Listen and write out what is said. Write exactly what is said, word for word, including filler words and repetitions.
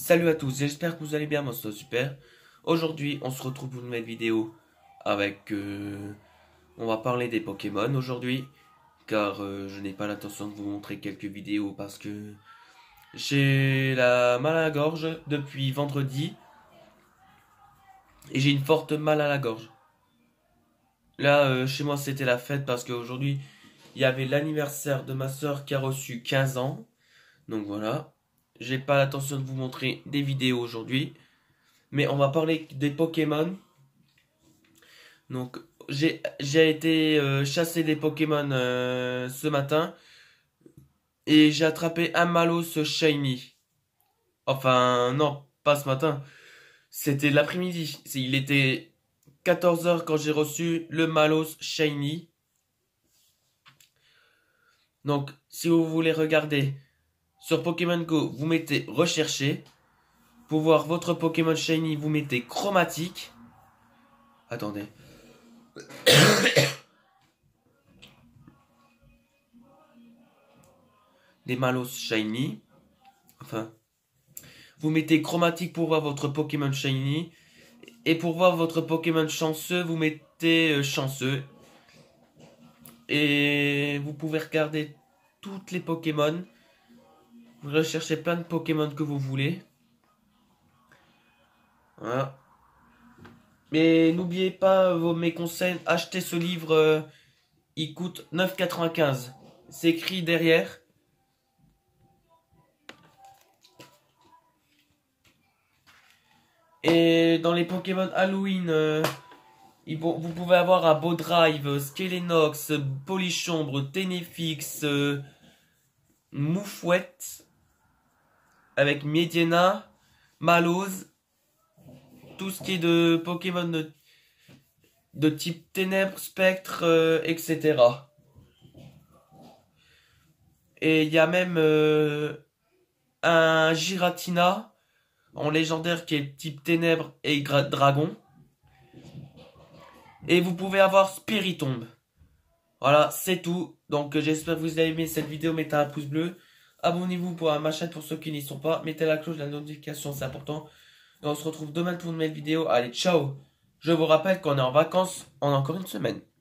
Salut à tous, j'espère que vous allez bien, moi c'est super. Aujourd'hui, on se retrouve pour une nouvelle vidéo avec... euh, on va parler des Pokémon aujourd'hui, car euh, je n'ai pas l'intention de vous montrer quelques vidéos parce que j'ai la mal à la gorge depuis vendredi et j'ai une forte mal à la gorge. Là, euh, chez moi, c'était la fête parce qu'aujourd'hui, il y avait l'anniversaire de ma soeur qui a reçu quinze ans. Donc voilà, j'ai pas l'intention de vous montrer des vidéos aujourd'hui. Mais on va parler des Pokémon. Donc, j'ai j'ai été euh, chasser des Pokémon euh, ce matin. Et j'ai attrapé un Malos Shiny. Enfin, non, pas ce matin. C'était l'après-midi. C'est- Il était quatorze heures quand j'ai reçu le Malos Shiny. Donc, si vous voulez regarder sur Pokémon Go, vous mettez rechercher. Pour voir votre Pokémon Shiny, vous mettez chromatique. Attendez. Des Malos Shiny. Enfin, vous mettez chromatique pour voir votre Pokémon Shiny. Et pour voir votre Pokémon chanceux, vous mettez euh, chanceux. Et vous pouvez regarder toutes les Pokémon. Vous recherchez plein de Pokémon que vous voulez. Voilà. Mais n'oubliez pas vos, mes conseils. Achetez ce livre. Euh, il coûte neuf quatre-vingt-quinze. C'est écrit derrière. Et dans les Pokémon Halloween, euh, il- vous pouvez avoir un Bowdrive, Skelenox, Polichombre, Ténéfix, euh, Moufouette, avec Mediena, Malose, tout ce qui est de Pokémon de, de type Ténèbres, Spectre, euh, et cetera. Et il y a même euh, un Giratina en légendaire qui est type Ténèbres et gra- Dragon. Et vous pouvez avoir Spiritomb. Voilà, c'est tout. Donc euh, j'espère que vous avez aimé cette vidéo. Mettez un pouce bleu. Abonnez-vous pour ma chaîne pour ceux qui n'y sont pas. Mettez la cloche de la notification, c'est important. Et on se retrouve demain pour une nouvelle vidéo. Allez, ciao. Je vous rappelle qu'on est en vacances. On a encore une semaine.